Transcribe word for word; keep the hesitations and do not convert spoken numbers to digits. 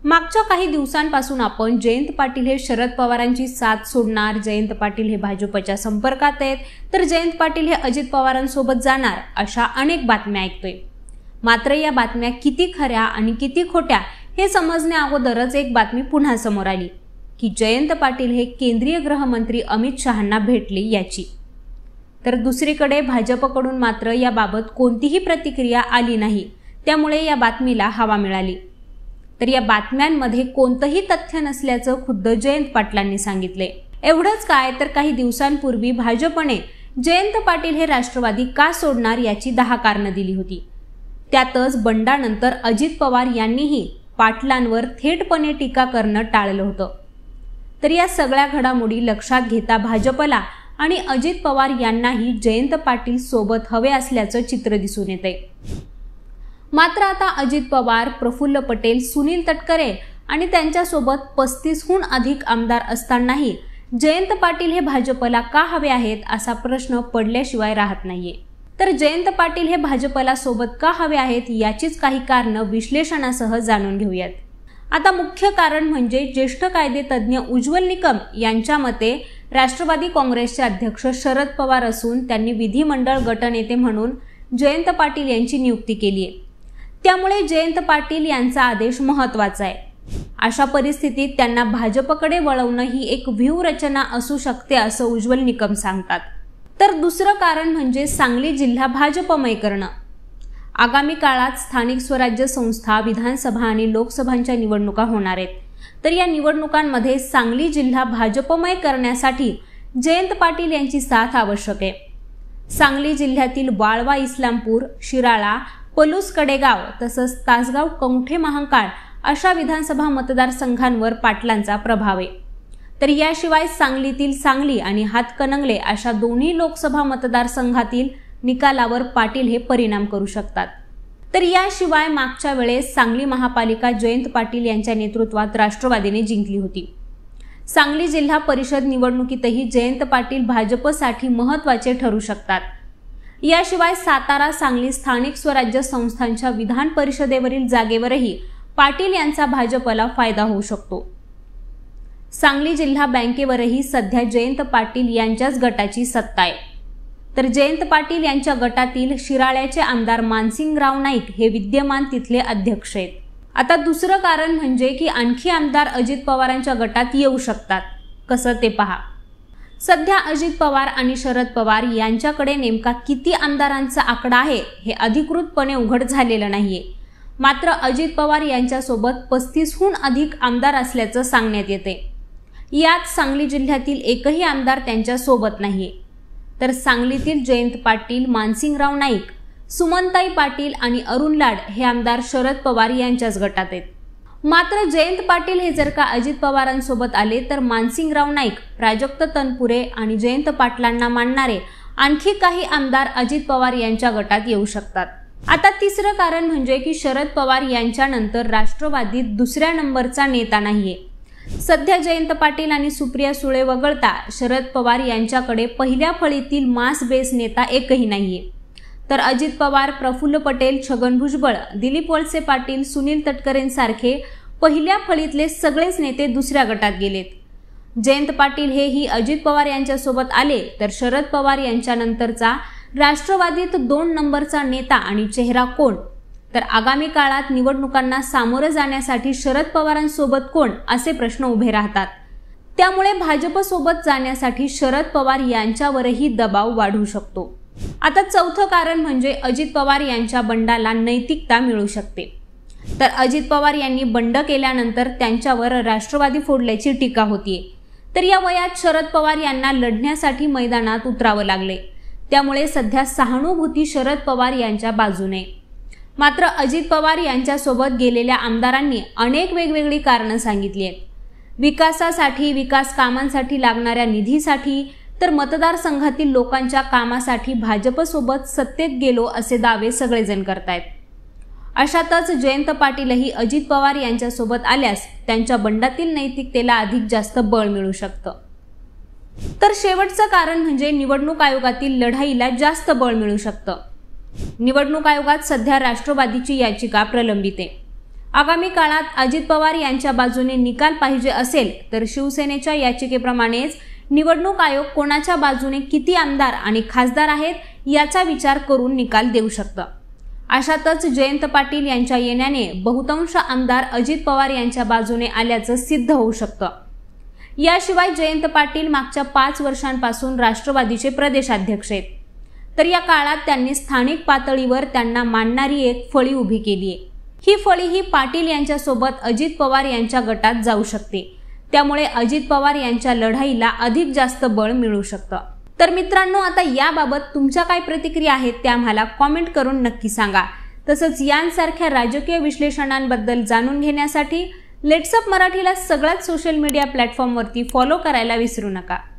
मागच्या काही दिवसांपासून आपण जयंत पाटील हे शरद पवारांची साथ सोडणार, जयंत पाटील हे भाजपच्या संपर्कात आहेत, तर जयंत पाटील हे अजित पवारांसोबत जाणार, अशा अनेक बातम्या ऐकतोय। मात्र या बातम्या किती खऱ्या आणि किती खोट्या हे समजण्या अगोदरच एक बातमी पुन्हा समोर आली की जयंत पाटील हे केंद्रीय गृहमंत्री अमित शहांना भेटले याची। तर दुसरीकडे भाजपकडून मात्र याबाबत कोणतीही प्रतिक्रिया आली नाही, त्यामुळे या बातमीला हवा मिळाली। तर या बातम्यांमध्ये कोणतंही तथ्य नसल्याचं खुद्द जयंत पाटलांनी सांगितले। एवढंच काय, तर काही दिवसांपूर्वी भाजपने जयंत पाटील हे राष्ट्रवादी का सोडणार याची दहा कारणं दिली होती। त्यातच बंडानंतर अजित पवार यांनीही पाटलांवर थेटपणे टीका करणं टाळलं होतं। तर या सगळ्या घडामोडी लक्षात घेता भाजपला आणि अजित पवार यांनाही जयंत पाटील सोबत हवे असल्याचं चित्र दिसून येतंय। मात्र आता अजित पवार, प्रफुल्ल पटेल, सुनील तटकरे आणि त्यांच्यासोबत पस्तीसहून अधिक आमदार असतानाही जयंत पाटील हे भाजपला का हवे आहेत असा प्रश्न पडल्याशिवाय राहत नाहीये। तर जयंत पाटील हे भाजपला सोबत का हवे आहेत याचीच काही कारणं विश्लेषणासह जाणून घेऊयात। आता मुख्य कारण म्हणजे ज्येष्ठ कायदेतज्ञ उज्ज्वल निकम यांच्या मते राष्ट्रवादी काँग्रेसचे अध्यक्ष शरद पवार असून त्यांनी विधिमंडळ गटनेते म्हणून जयंत पाटील यांची नियुक्ती केली आहे, त्यामुळे जयंत पाटील यांचा आदेश महत्त्वाचा आहे। अशा परिस्थितीत त्यांना भाजपकडे वळवणं ही एक व्यूहरचना असू शकते असं उज्ज्वल निकम सांगतात। तर दुसरं कारण म्हणजे सांगली जिल्हा भाजपमय करणं। आगामी काळात स्थानिक स्वराज्य संस्था, विधानसभा आणि लोकसभांच्या निवडणुका होणार आहेत, तर या निवडणुकांमध्ये सांगली जिल्हा भाजपमय करण्यासाठी जयंत पाटील यांची साथ आवश्यक आहे। सांगली जिल्ह्यातील वाळवा, इस्लामपूर, शिराळा, पलूस, कडेगाव तसंच तासगाव, कवठे महांकाळ अशा विधानसभा मतदारसंघांवर पाटलांचा प्रभाव आहे। तर याशिवाय सांगलीतील सांगली आणि हातकणंगले अशा दोन्ही लोकसभा मतदारसंघातील निकालावर पाटील हे परिणाम करू शकतात। तर याशिवाय मागच्या वेळेस सांगली महापालिका जयंत पाटील यांच्या नेतृत्वात राष्ट्रवादीने जिंकली होती। सांगली जिल्हा परिषद निवडणुकीतही जयंत पाटील भाजपसाठी महत्त्वाचे ठरू शकतात। याशिवाय सातारा, सांगली स्थानिक स्वराज्य संस्थांच्या विधान परिषदेवरील जागेवरही पाटील यांचा भाजपला फायदा होऊ शकतो। सांगली जिल्हा बँकेवरही सध्या जयंत पाटील यांच्याच गटाची सत्ता आहे। तर जयंत पाटील यांच्या गटातील शिराळ्याचे आमदार मानसिंगराव नाईक हे विद्यमान तिथले अध्यक्ष आहेत। आता दुसरं कारण म्हणजे की आणखी आमदार अजित पवारांच्या गटात येऊ शकतात। कसं ते पहा। सध्या अजित पवार आणि शरद पवार यांच्याकडे नेमका किती आमदारांचा आकडा आहे हे अधिकृतपणे उघड झालेलं नाहीये। मात्र अजित पवार यांच्यासोबत पस्तीसहून अधिक आमदार असल्याचं सांगण्यात येते। यात सांगली जिल्ह्यातील एकही आमदार त्यांच्या सोबत नाहीये। तर सांगलीतील जयंत पाटील, मानसिंगराव नाईक, सुमनताई पाटील आणि अरुण लाड हे आमदार शरद पवार यांच्याच गटात आहेत। मात्र जयंत पाटील हे जर का अजित पवारांसोबत आले तर मानसिंगराव नाईक, प्राजक्त तनपुरे आणि जयंत पाटलांना मानणारे आणखी काही आमदार अजित पवार यांच्या गटात येऊ शकतात। आता तिसरं कारण म्हणजे की शरद पवार यांच्यानंतर राष्ट्रवादीत दुसऱ्या नंबरचा नेता नाहीये। सध्या जयंत पाटील आणि सुप्रिया सुळे वगळता शरद पवार यांच्याकडे पहिल्या फळीतील मास बेस नेता एकही नाहीये। तर अजित पवार, प्रफुल्ल पटेल, छगन भुजबळ, दिलीप वळसे पाटील, सुनील तटकरेंसारखे पहिल्या फळीतले सगळेच नेते दुसऱ्या गटात गेलेत। जयंत पाटील हेही अजित पवार यांच्यासोबत आले तर शरद पवार यांच्यानंतरचा राष्ट्रवादीत दोन नंबरचा नेता आणि चेहरा कोण? तर आगामी काळात निवडणुकांना सामोरं जाण्यासाठी शरद पवारांसोबत कोण असे प्रश्न उभे राहतात। त्यामुळे भाजपसोबत जाण्यासाठी शरद पवार यांच्यावरही दबाव वाढू शकतो। आता चौथं कारण म्हणजे अजित पवार यांच्या बंडाला नैतिकता मिळू शकते। तर अजित पवार यांनी बंड केल्यानंतर त्यांच्यावर राष्ट्रवादी फोडल्याची टीका होतीये। तर या वयात शरद पवार यांना लढण्यासाठी मैदानात उतरावं लागले, त्यामुळे सध्या सहानुभूती शरद पवार यांच्या बाजूने। मात्र अजित पवार यांच्यासोबत गेलेल्या आमदारांनी अनेक वेगवेगळी कारणं सांगितली आहेत। विकासासाठी, विकास कामांसाठी लागणाऱ्या निधीसाठी, तर मतदारसंघातील लोकांच्या कामासाठी भाजपसोबत सत्तेत गेलो असे दावे सगळेजण करतायत। अशातच जयंत पाटीलही अजित पवार यांच्यासोबत आल्यास त्यांच्या बंडातील नैतिकतेला अधिक जास्त बळ मिळू शकतं। तर शेवटचं कारण म्हणजे निवडणूक आयोगातील लढाईला जास्त बळ मिळू शकतं। निवडणूक आयोगात सध्या राष्ट्रवादीची याचिका प्रलंबित आहे। आगामी काळात अजित पवार यांच्या बाजूने निकाल पाहिजे असेल तर शिवसेनेच्या याचिकेप्रमाणेच निवडणूक आयोग कोणाच्या बाजूने किती आमदार आणि खासदार आहेत याचा विचार करून निकाल देऊ शकतं। अशातच जयंत पाटील यांच्या येण्याने बहुतांश आमदार अजित पवार यांच्या बाजूने आल्याचं सिद्ध होऊ शकतं। याशिवाय जयंत पाटील मागच्या पाच वर्षांपासून राष्ट्रवादीचे प्रदेशाध्यक्ष आहेत, तर या काळात त्यांनी स्थानिक पातळीवर त्यांना मानणारी एक फळी उभी केली आहे। ही फळी ही पाटील यांच्यासोबत अजित पवार यांच्या गटात जाऊ शकते, त्यामुळे अजित पवार यांच्या लढाईला अधिक जास्त बळ मिळू शकतं। तर मित्रांनो, आता याबाबत तुमच्या काय प्रतिक्रिया आहेत त्या आम्हाला कॉमेंट करून नक्की सांगा। तसंच यांसारख्या राजकीय विश्लेषणांबद्दल जाणून घेण्यासाठी लेट्स अप मराठीला सगळ्याच सोशल मीडिया प्लॅटफॉर्मवरती फॉलो करायला विसरू नका।